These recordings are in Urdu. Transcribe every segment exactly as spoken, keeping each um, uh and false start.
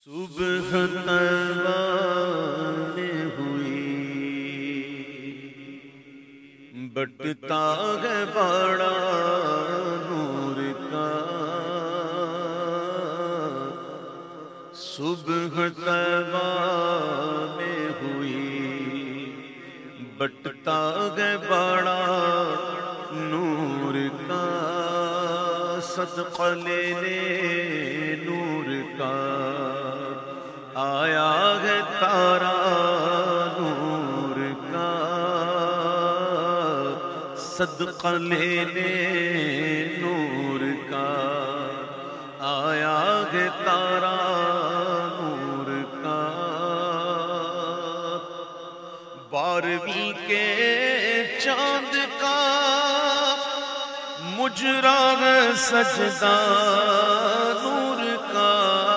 صبح تیران ہوئی بٹتا ہے بڑا نور کا، صبح تیران ہوئی بٹتا ہے بڑا نور کا، صدقہ لے لے نور کا آیا ہے تارا نور کا، صدقہ لے لے نور کا آیا ہے تارا نور کا، بارہویں کے چاند کا مجرا ہے سجدہ نور کا،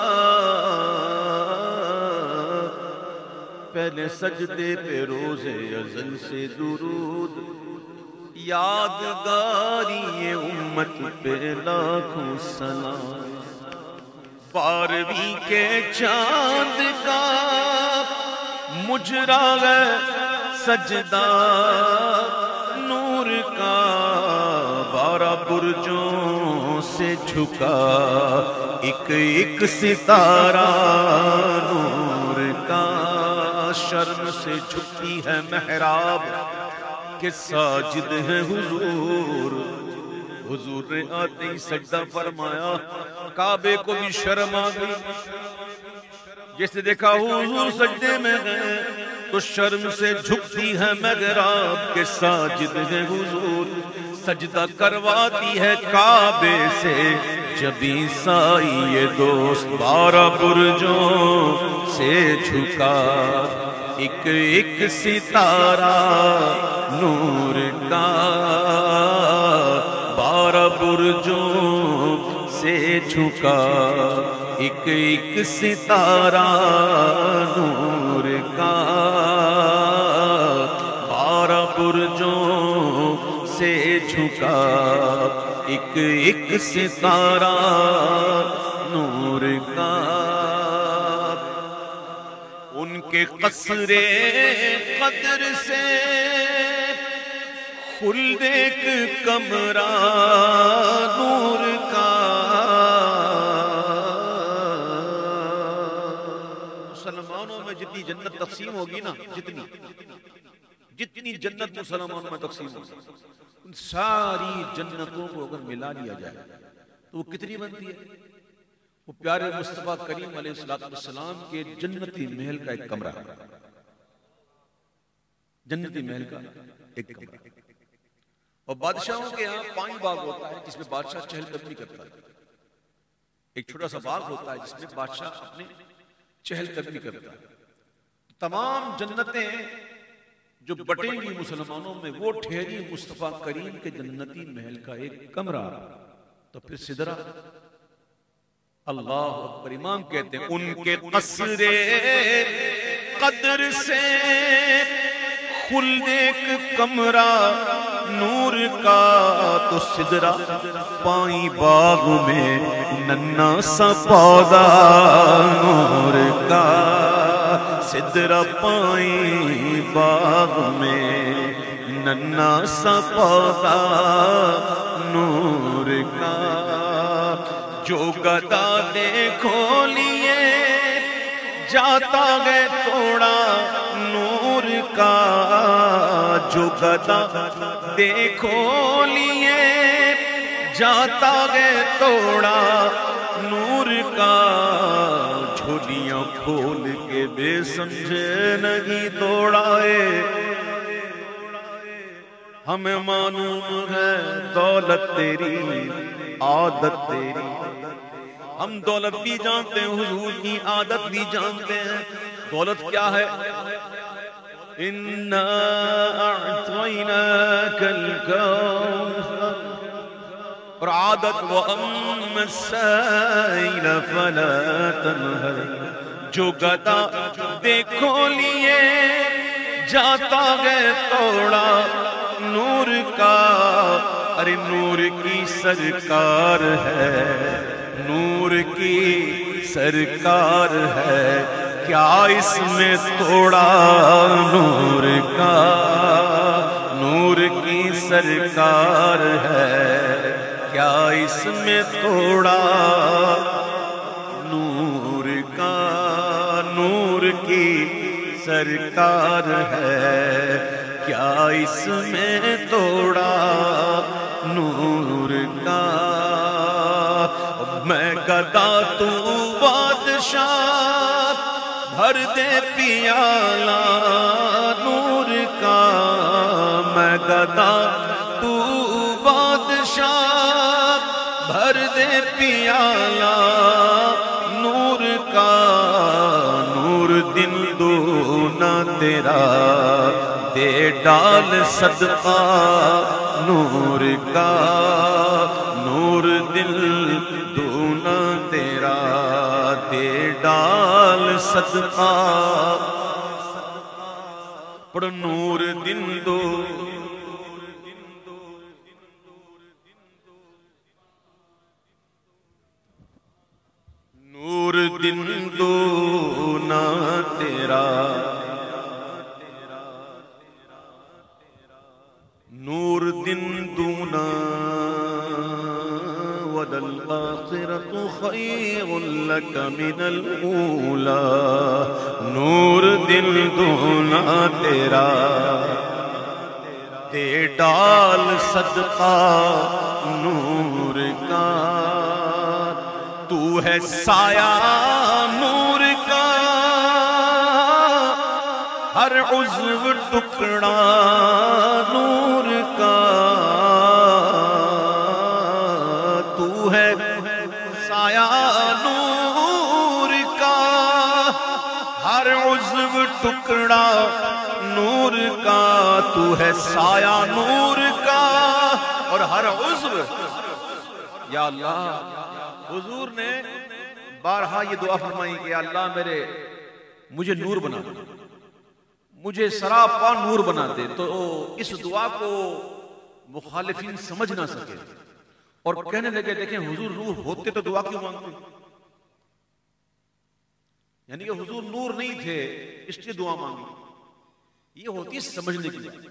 پہلے سجدے پہ روزے ازل سے درود، یادگاری امت پہ لاکھوں سلام، بارہویں کے چاند کا مجرا ہے سجدہ نور کا، بارہ برجوں سے جھکا ایک ایک ستارہ نور کا، شرم سے جھکتی ہے محراب کہ ساجد ہے حضور، حضور نے آتے ہی سجدہ فرمایا، کعبے کو بھی شرم آ گئی، جس نے دیکھا حضور سجدے میں گئے تو شرم سے جھکتی ہے محراب کہ ساجد ہے حضور، سجدہ کرواتی ہے کعبے سے جبی سائی دوست، بارہ برجوں سے جھکا ایک ایک ستارہ نور کا، بارہ برجوں سے جھکا ایک ایک ستارہ نور کا، بارہ برجوں سے جھکا ایک ایک ستارہ نور کا، ان کے قصر قدر سے خلد ایک کمرہ نور کا، مسلمانوں میں جتنی جنت تقسیم ہوگی نا، جتنی جتنی جنت مسلمانوں میں تقسیم ہوگی، ان ساری جنتوں کو اگر ملا لیا جائے تو وہ کتنی بنتی ہے؟ وہ پیارے مصطفیٰ کریم علیہ السلام کے جنتی محل کا ایک کمرہ، جنتی محل کا ایک کمرہ، اور بادشاہوں کے یہاں پانی باغ ہوتا ہے جس میں بادشاہ چہل قدمی کرتا ہے، ایک چھوٹا سا باغ ہوتا ہے جس میں بادشاہ اپنے چہل قدمی کرتا ہے، تمام جنتیں جو بٹیں گی مسلمانوں میں وہ ٹھہری مصطفیٰ کریم کے جنتی محل کا ایک کمرہ، تو پھر سدرہ، اللہ اکبر، امام کہتے ہیں ان کے قصر قدر سے خلد ایک کمرہ نور کا، تو سدرہ پائیں باغ میں ننھا سا پودا نور کا، سدرہ پائیں باغ میں ننھا سا پودا نور کا، جو گدا دیکھو لیے جاتا گئے توڑا نور کا، جو گدا دیکھو لیے جاتا گئے توڑا نور کا، جھولیاں کھول کے بے سمجھے نہیں دوڑائے، ہمیں معلوم ہے دولت تیری عادت تیری، ہم دولت بھی جانتے ہیں حضور کی عادت بھی جانتے ہیں، دولت کیا ہے؟ اِنَّا أَعْطَيْنَاكَ الْكَوْثَرَ، اور عادت وَأَمَّ السَّائِلَ فَلَا تَنْهَرْ، جو گدا دیکھو لیے جاتا گئے توڑا نور کا، ارے نور کی سرکار ہے، نور کی سرکار ہے، کیا اس میں توڑا نور کا، نور کی سرکار ہے، کیا اس میں توڑا نور کا، نور کی سرکار ہے، کیا اس میں توڑا نور کا۔ میں گدا تو بادشاہ، بھر دے پیالہ نور کا، میں گدا تو بادشاہ، بھر دے پیالہ نور کا، نور دن دونا تیرا دے ڈال صدقہ نور کا، نور دل دونا تیرا دے ڈال صدقہ، پڑھ نور دن دو، نور دن دونا تیرا، نور دن دونا، وَلَلْآخِرَةُ خَيْرٌ لَكَ مِنَ الْأُولَى، نور دن دونا تیرا دے ڈال صدقہ نور کا، تو ہے سایہ نور کا، ہر عضو ٹکڑا نور کا، تو ہے سایہ نور کا، ہر عضو ٹکڑا نور کا، تو ہے سایہ نور کا، اور ہر عضو، یا اللہ حضور نے بارہا یہ دعا فرمائی کہ اللہ میرے مجھے نور بنا دے، مجھے سراپا نور بنا دے۔ تو اس دعا کو مخالفین سمجھ نہ سکے اور کہنے لگے دیکھیں حضور نور ہوتے تو دعا کیوں مانگتے، یعنی کہ حضور نور نہیں تھے اس لیے دعا مانگی، یہ ہوتی سمجھنے کی بات۔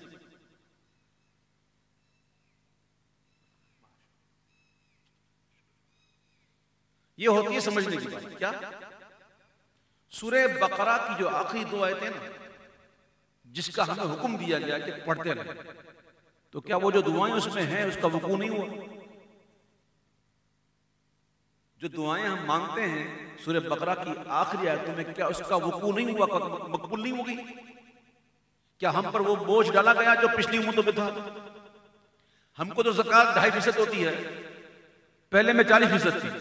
یہ ہوتی ہے سمجھنے کی بات۔ کیا سورہ بقرہ کی جو آخری دو آیتیں نا، جس کا ہمیں حکم دیا گیا کہ پڑھتے رہیں، تو کیا وہ جو دعائیں اس میں ہیں اس کا وقوع نہیں ہوا؟ جو دعائیں ہم مانگتے ہیں سورہ بقرہ کی آخری آیتوں میں، کیا اس کا وقوع نہیں ہوا، مقبول نہیں ہوگی؟ کیا ہم پر وہ بوجھ ڈالا گیا جو پچھلی امتوں میں تھا؟ ہم کو تو زکوٰۃ ڈھائی فیصد ہوتی ہے، پہلے میں چالیس فیصد تھی۔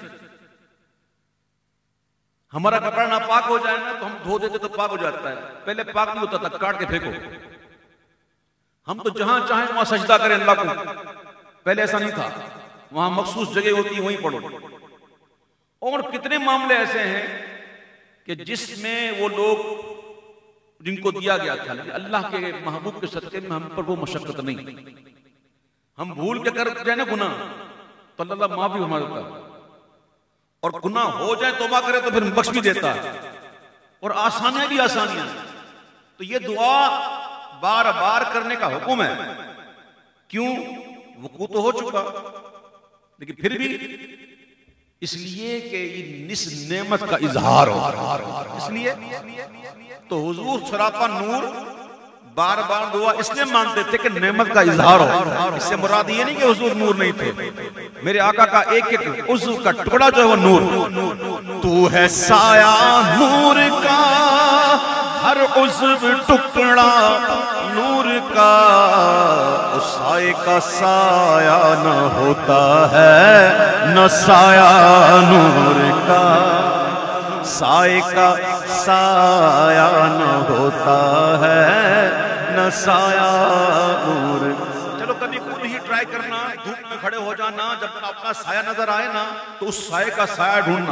ہمارا کپڑا ناپاک ہو جائے نا تو ہم دھو دیتے تو پاک ہو جاتا ہے، پہلے پاک نہیں ہوتا تھا، کاٹ کے پھینکو۔ ہم تو جہاں چاہیں وہاں سجدہ کریں اللہ کو، پہلے ایسا نہیں تھا، وہاں مخصوص جگہ ہوتی وہیں پڑھو۔ اور کتنے معاملے ایسے ہیں کہ جس میں وہ لوگ جن کو دیا گیا تھا اللہ کے محبوب کے صدقے میں ہم پر وہ مشقت نہیں، ہم بھول کے کر جائیں نا گناہ تو اللہ معافی فرما دیتا ہے، اور گناہ ہو جائے توبہ کرے تو پھر بخش بھی دیتا ہے، اور آسانیاں بھی آسانیاں۔ تو یہ دعا بار بار کرنے کا حکم ہے، کیوں؟ وقوع تو ہو چکا، لیکن پھر بھی اس لیے کہ یہ نس نعمت کا اظہار ہو، اس لیے تو حضور سراپا نور بار بار دعا اس لیے مانگتے تھے کہ نعمت کا اظہار ہو۔ اس سے مراد یہ نہیں کہ حضور نور نہیں تھے، میرے آقا کا ایک ایک عضو کا ٹکڑا جو ہے وہ نور۔ تو ہے سایہ نور کا، ہر عضو ٹکڑا نور کا، اس سائے کا سایہ نہ ہوتا ہے نہ سایہ نور کا، سائے کا سایہ نہ ہوتا ہے نہ سایہ نور۔ چلو کبھی خود ہی ٹرائی کرنا، دھوپ میں کھڑے ہو جانا، جب اپنا سایہ نظر آئے نا تو اس سائے کا سایہ ڈھونڈنا،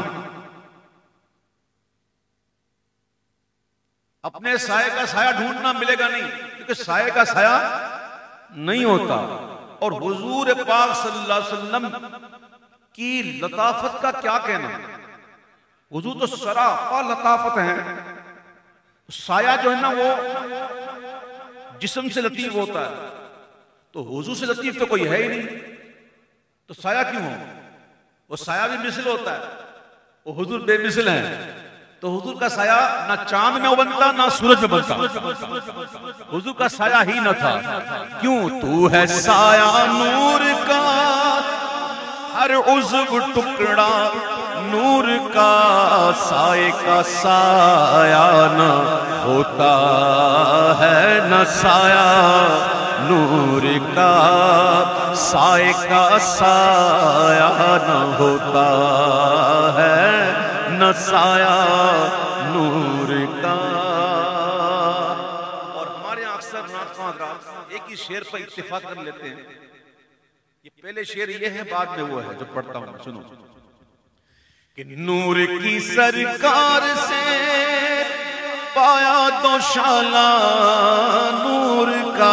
اپنے سائے کا سایہ ڈھونڈنا ملے گا نہیں، کیونکہ سائے کا سایہ نہیں ہوتا۔ اور حضور پاک صلی اللہ علیہ وسلم کی لطافت کا کیا کہنا، حضور تو سراپا لطافت ہیں. سایہ جو ہے نا وہ جسم سے لطیف ہوتا ہے، تو حضور سے لطیف تو کوئی ہے ہی نہیں، تو سایہ کیوں ہو؟ وہ سایہ بھی مثل ہوتا ہے، وہ حضور بے مثل ہیں، تو حضور کا سایہ نہ چاند میں بنتا نہ سورج میں بنتا، حضور کا سایہ ہی نہ تھا. کیوں؟ تو ہے سایہ نور کا، ہر عضو ٹکڑا نور کا، سائے کا سایہ نہ ہوتا ہے نہ سایہ نور کا، سائے کا سایہ نہ ہوتا ہے نہ سایہ نور کا. اور ہمارے یہاں اکثر نعت خواں حضرات ایک ہی شعر پر اتفاق کر لیتے ہیں. یہ پہلے شعر یہ ہے، بعد میں وہ ہے جو پڑھتا ہوں، سنو. کہ نور کی سرکار سے پایا دو شالہ نور کا.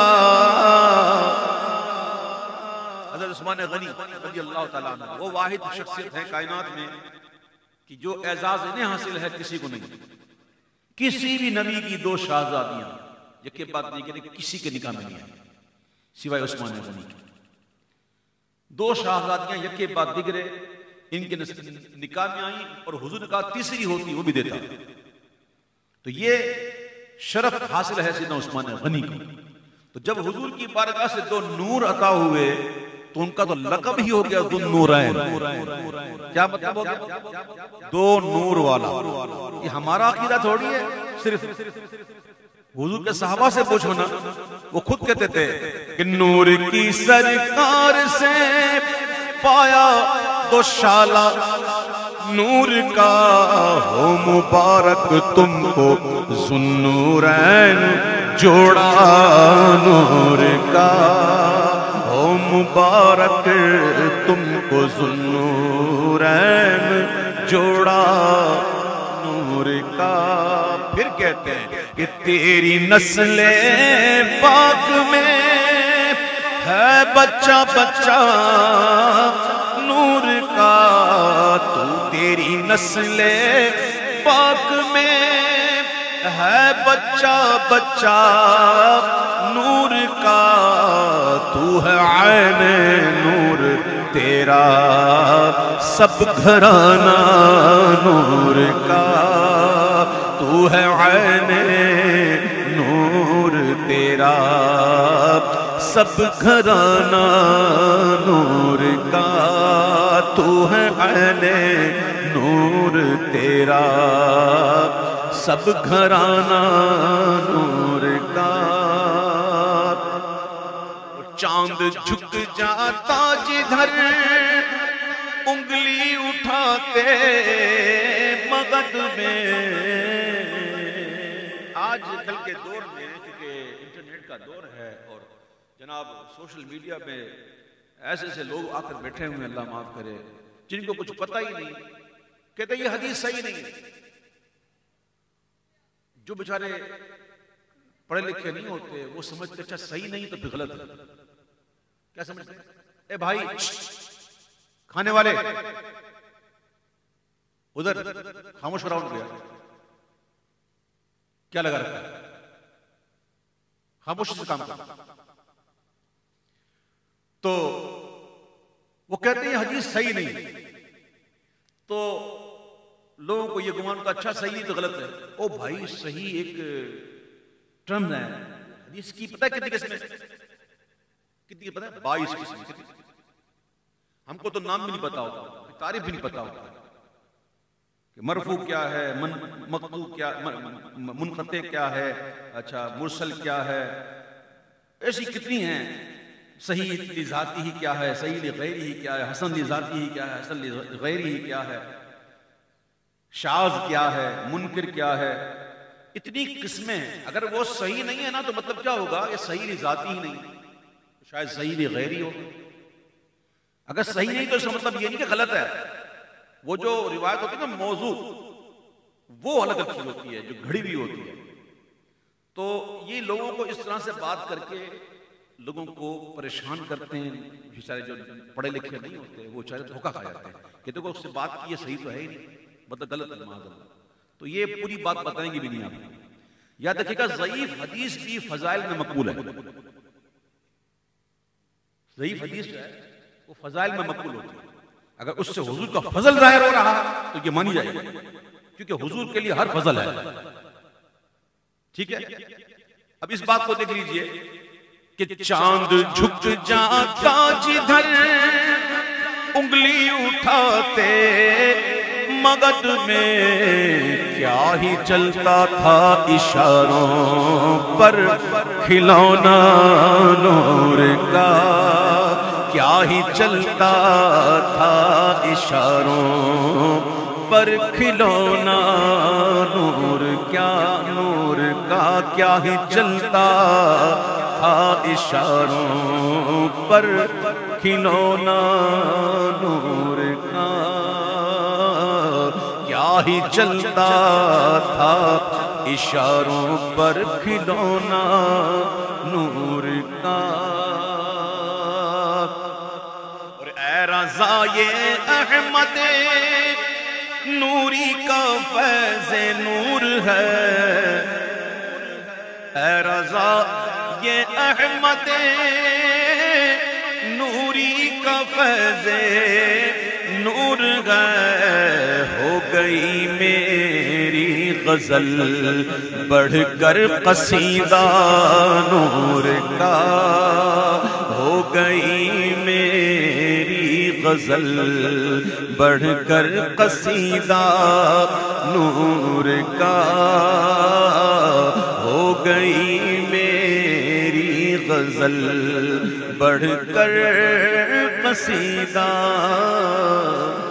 حضرت عثمان غنی رضی اللہ تعالیٰ عنہ وہ واحد شخصیت ہے کائنات میں کہ جو اعزاز انہیں حاصل ہے کسی کو نہیں. کسی بھی نبی کی دو شہزادیاں یکے بعد دیگرے کسی کے نکاح میں نہیں آئی سوائے عثمان غنی کی. دو شہزادیاں یکے بعد دیگرے ان کے نکاح میں آئیں، اور حضور نے کہا تیسری ہوتی وہ بھی دیتا. تو یہ شرف حاصل ہے سیدنا عثمان غنی کو. تو جب حضور کی بارگاہ سے دو نور عطا ہوئے تو ان کا تو لقب ہی ہو گیا ذو النورین. کیا مطلب ہو گیا؟ دو نور والا. یہ ہمارا عقیدہ تھوڑی ہے، صرف حضور کے صحابہ سے پوچھو نا، وہ خود کہتے تھے کہ نور کی سرکار سے پایا تو شالہ نور کا، ہو مبارک تم کو ذو النورین جوڑا نور کا، ہو مبارک تم کو ذو النورین جوڑا نور کا. پھر کہتے ہیں کہ تیری نسل پاک میں ہے بچہ بچہ نور کا، تو تیری نسل پاک میں ہے بچہ بچہ نور کا، تو ہے عین نور تیرا سب گھرانہ نور کا، تو ہے عین نور تیرا سب گھرانہ نور کا، تو ہے عین نور تیرا سب گھرانہ نور کا. چاند جھک جاتا جدھر انگلی اٹھاتے مغد میں. آج کل کے دور میں کیونکہ انٹرنیٹ کا دور ہے اور جناب سوشل میڈیا میں ایسے ایسے لوگ آ کر بیٹھے ہوئے، اللہ معاف کرے، جن کو کچھ پتہ ہی نہیں، کہتے یہ حدیث صحیح نہیں. جو بیچارے پڑھے لکھے نہیں ہوتے وہ سمجھتے اچھا صحیح نہیں تو پھر غلط ہے. کیا سمجھتے ہیں؟ اے بھائی کھانے والے ادھر خاموش راؤنڈ گیا، کیا لگا رکھا ہے؟ خاموشی سے کام کرتا. تو وہ کہتے ہیں حدیث صحیح نہیں، تو لوگوں کو یہ گمان ہوتا اچھا صحیح نہیں تو غلط ہے. او بھائی صحیح ایک ٹرم ہے حدیث کی، پتہ ہے کتنی قسمیں، کتنی پتہ ہے؟ بائیس قسمیں. ہم کو تو نام بھی نہیں پتا ہوتا، تعریف بھی نہیں پتا ہوتا کہ مرفوع کیا ہے، مقطوع کیا، منقطع کیا ہے، اچھا مرسل کیا ہے، ایسی کتنی ہیں. صحیح لذاتی ہی کیا ہے، صحیح لغیری ہی کیا ہے، حسن لذاتی ہی کیا ہے، حسن لغیری ہی کیا ہے، شاذ کیا ہے، منکر کیا ہے. اتنی قسمیں. اگر وہ صحیح نہیں ہے نا تو مطلب کیا ہوگا؟ یہ صحیح ذاتی ہی نہیں، شاید صحیح غیری ہو. اگر صحیح نہیں تو اس کا مطلب یہ نہیں کہ غلط ہے. وہ جو روایت ہوتی ہے نا موضوع، وہ الگ چیز ہوتی ہے جو گھڑی ہوئی ہوتی ہے. تو یہ لوگوں کو اس طرح سے بات کر کے لوگوں کو پریشان کرتے ہیں. بیچارے جو پڑھے لکھے نہیں ہوتے وہ بیچارے دھوکہ کھا جاتے ہیں کہ دیکھو اس سے بات کی یہ صحیح تو ہے ہی نہیں، مطلب غلط ہے معاذ اللہ. تو یہ پوری بات بتائیں گے بھی نہیں آپ. یاد رکھیے گا ضعیف حدیث بھی فضائل میں مقبول ہے. ضعیف حدیث جو ہے وہ فضائل میں مقبول ہوتی ہے. اگر اس سے حضور کا فضل ظاہر ہو رہا تو یہ مانی جائے گی، کیونکہ حضور کے لیے ہر فضل ہے. ٹھیک ہے. اب اس بات کو دیکھ لیجئے کہ چاند جھک جاتا جدھر انگلی اٹھاتے مگد میں کیا ہی چلتا تھا اشاروں پر کھلونا نور کا، کیا ہی چلتا تھا اشاروں پر کھلونا نور، کیا نور کا کیا ہی چلتا تھا اشاروں پر کھلونا نور کا، کیا ہی چلتا تھا اشاروں پر کھلونا نور کا. اور اے رضا یہ احمد نوری کا فیض نور ہے، اے رضا یہ احمد نوری کا فیض نور ہے. ہو گئی میری غزل بڑھ کر قصیدہ نور کا، ہو گئی میری غزل بڑھ کر قصیدہ نور کا، ہو گئی میری غزل بڑھ کر قصیدہ